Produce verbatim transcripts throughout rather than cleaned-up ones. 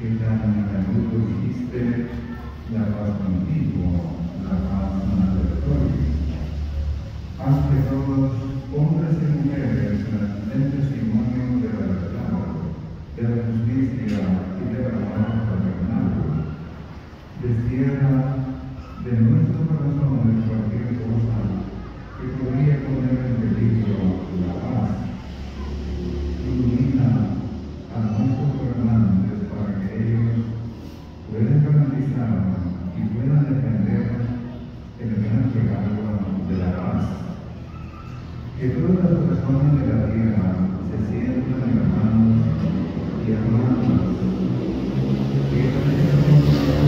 que tan a menudo dijiste, la paz contigo, la paz mandatoria. Haz que todos, hombres y mujeres, den testimonio de la verdad, de la justicia y de la paz fraternal. Destierra de nuestros corazones cualquier cosa que podría poner en peligro la paz. Ilumina a nuestros gobernantes para que ellos puedan garantizar y puedan defender el gran regalo de la paz. Que todas las personas de la tierra se sientan hermanos y hermanas, que perduren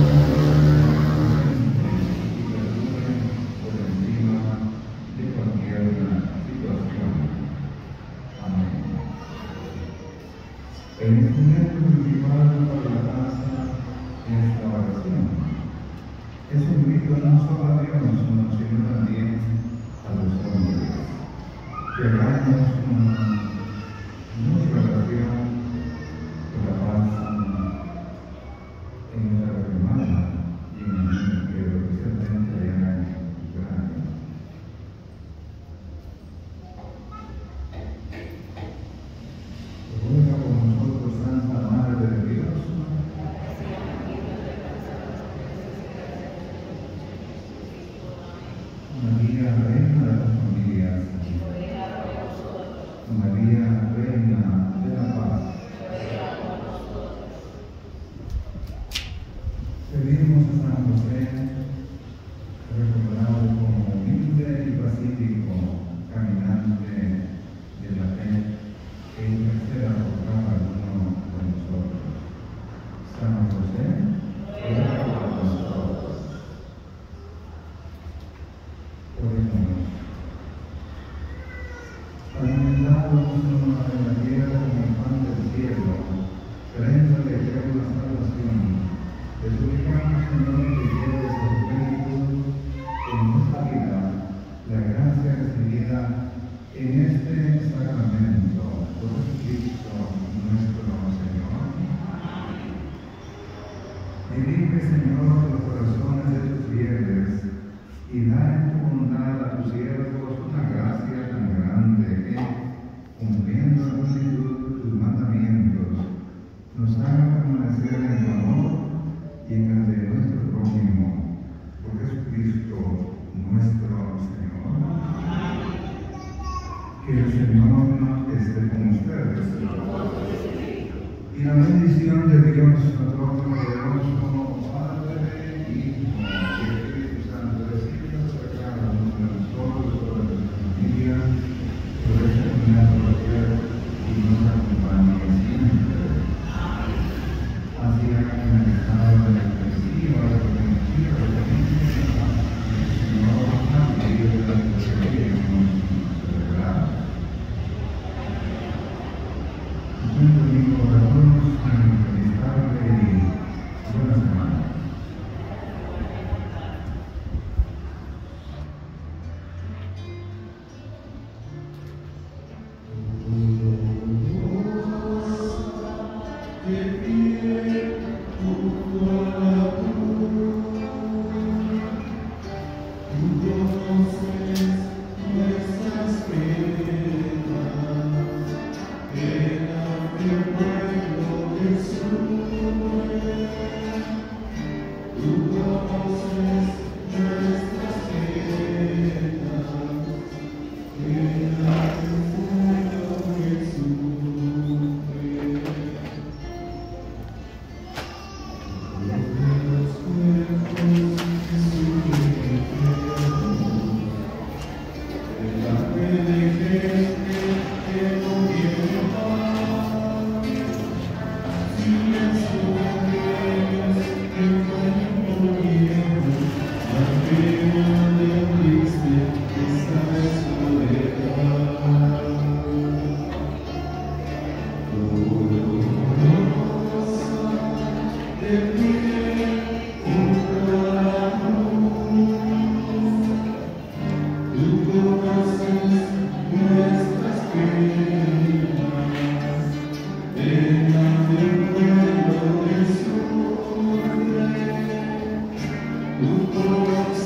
por encima de cualquier situación. Amén. El instrumento principal para la paz es la oración. Es un grito no solo a Dios, sino también a los hombres. Que hagamos nuestra oración por la paz en nuestra Guatemala y en el mundo entero, especialmente allá en Ucrania. Ruega por nosotros, Santa Madre de Dios, María, Reina de las Familias, María, Reina de la Paz. Pedimos a San José, recordado como humilde y pacífico caminante de la fe, que interceda por cada uno de nosotros. San José, ruega por nosotros. Oremos. Alimentado en la tierra un color